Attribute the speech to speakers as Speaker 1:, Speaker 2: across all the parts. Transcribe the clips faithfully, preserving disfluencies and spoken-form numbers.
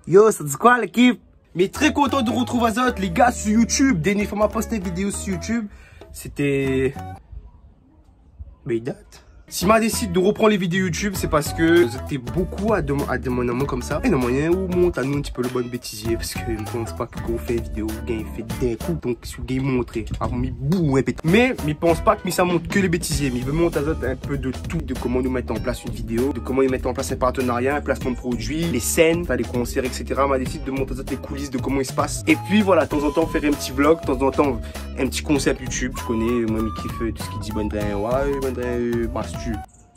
Speaker 1: Yo, ça dit quoi l'équipe? Mais très content de retrouver Azote, les gars, sur YouTube. Dernière fois, m'a posté une vidéo sur YouTube. C'était... Mais il date. Si m'a décidé de reprendre les vidéos YouTube, c'est parce que j'étais beaucoup à, dem à demander un mot comme ça. Et non moyen où monte à nous un petit peu le bon bêtisier. Parce que je ne pense pas que quand on fait une vidéo, le gars fait d'un coup. Donc, si le gars montré, avant mi bouh, répète. Mais, il pense pas que ça montre que les bêtisiers. Mais il veut montrer un peu de tout, de comment nous mettre en place une vidéo, de comment ils mettent en place un partenariat, un placement de produits, les scènes, les concerts, et cetera. M'a décidé de montrer les coulisses de comment il se passe. Et puis voilà, de temps en temps, faire un petit vlog, de temps en temps, un petit concept YouTube. Tu connais, moi, je kiffe tout ce qui dit bon train, ouais, bon train, mastu.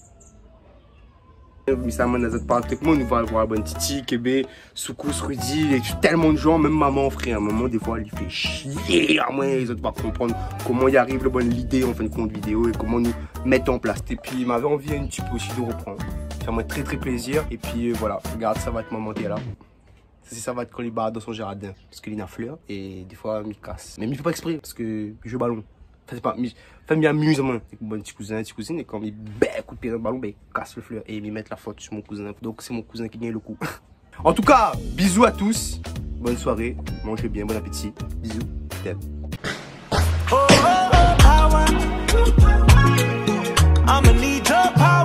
Speaker 1: Ça m'a dit pas avec moi, nous va voir bon Titi, Kébé, Soukous, Rudy, et tellement de gens, même maman, frère, maman, des fois, elle fait chier à moi, ils ont pas comprendre comment il arrive le bon l'idée en fin de compte vidéo et comment nous mettre en place. Et puis, il m'avait envie un petit peu aussi de reprendre. Ça m'a très très plaisir. Et puis, voilà, regarde, ça va être maman là. Ça, ça va être quand il bat dans son jardin, parce qu'il a fleur et des fois, il casse. Mais il ne fait pas exprès, parce que je joue ballon. Enfin, c'est pas, enfin, il m'amuse, moi. Avec mon petit cousin, petit cousine, et quand il ben, coup de pied dans le ballon, ben, il casse le fleur. Et il met la faute sur mon cousin. Donc, c'est mon cousin qui gagne le coup. En tout cas, bisous à tous. Bonne soirée. Mangez bien, bon appétit. Bisous. T'aime. Oh, oh, oh,